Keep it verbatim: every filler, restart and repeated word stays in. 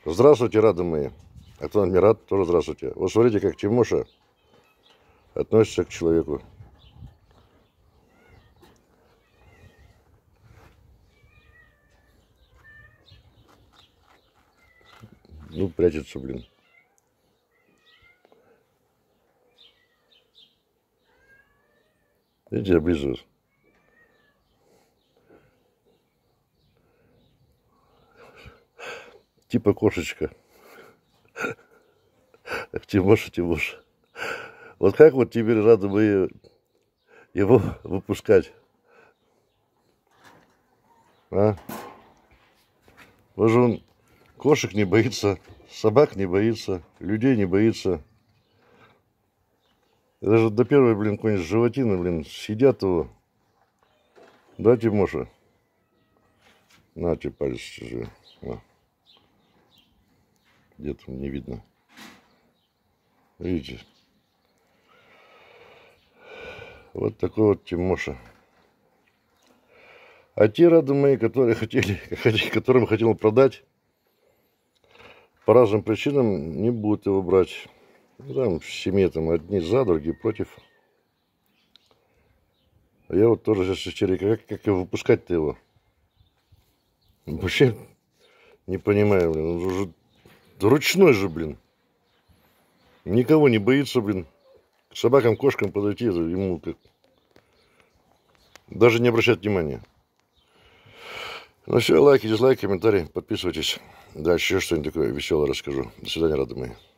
Здравствуйте, рады мои. А кто не рад, тоже здравствуйте. Вот смотрите, как Тимоша относится к человеку. Ну, прячется, блин. Видите, облизываюсь. Типа кошечка. Тимоша, Тимоша. Вот как вот теперь рады мы его выпускать? А? Вот же он кошек не боится, собак не боится, людей не боится. И даже до первой, блин, какой-нибудь животины, блин, съедят его. Да, Тимоша? На, тебе палец чужой. Где-то не видно. Видите? Вот такой вот Тимоша. А те рады мои, которые хотели, которым хотел продать, по разным причинам не будут его брать. Там в семье там одни за, другие против. А я вот тоже сейчас истерика. Как, как выпускать-то его? Вообще не понимаю, блин. Он уже ручной же, блин. Никого не боится, блин. К собакам, кошкам подойти, ему как... даже не обращать внимания. Ну все, лайки, дизлайки, комментарии, подписывайтесь. Дальше еще что-нибудь такое веселое расскажу. До свидания, рады мои.